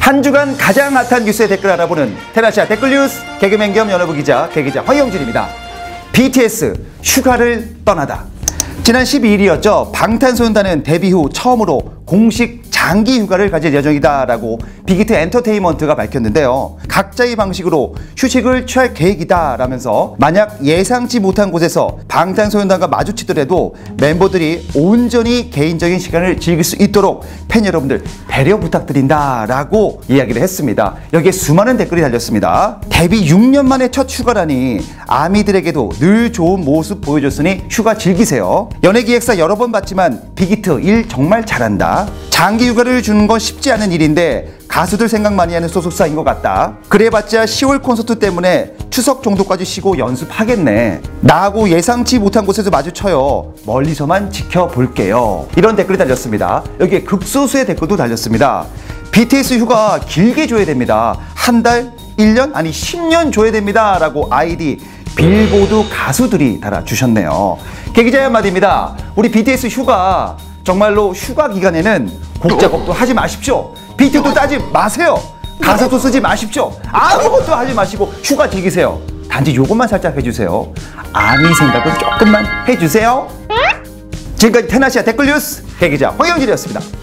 한 주간 가장 핫한 뉴스의 댓글 알아보는 테나시아 댓글 뉴스 개그맨 겸 연예부 기자 개기자 황영진입니다. BTS 휴가를 떠나다. 지난 12일이었죠. 방탄소년단은 데뷔 후 처음으로 공식 장기 휴가를 가질 예정이다라고 빅히트 엔터테인먼트가 밝혔는데요. 각자의 방식으로 휴식을 취할 계획이다라면서 만약 예상치 못한 곳에서 방탄소년단과 마주치더라도 멤버들이 온전히 개인적인 시간을 즐길 수 있도록 팬 여러분들 배려 부탁드린다라고 이야기를 했습니다. 여기에 수많은 댓글이 달렸습니다. 데뷔 6년 만에 첫 휴가라니 아미들에게도 늘 좋은 모습 보여줬으니 휴가 즐기세요. 연예기획사 여러 번 봤지만 빅히트 일 정말 잘한다. 장기 휴가를 주는 건 쉽지 않은 일인데 가수들 생각 많이 하는 소속사인 것 같다. 그래봤자 10월 콘서트 때문에 추석 정도까지 쉬고 연습하겠네. 나하고 예상치 못한 곳에서 마주쳐요. 멀리서만 지켜볼게요. 이런 댓글이 달렸습니다. 여기에 극소수의 댓글도 달렸습니다. BTS 휴가 길게 줘야 됩니다. 한 달, 1년, 아니 10년 줘야 됩니다. 라고 아이디 빌보드 가수들이 달아주셨네요. 개기자의 한마디입니다. 우리 BTS 휴가 정말로 휴가 기간에는 곡 작업도 하지 마십시오. 비트도 따지 마세요. 가사도 쓰지 마십시오. 아무것도 하지 마시고 휴가 즐기세요. 단지 요것만 살짝 해주세요. 아미 생각은 조금만 해주세요. 지금까지 테나시아 댓글 뉴스 개기자 황영진이었습니다.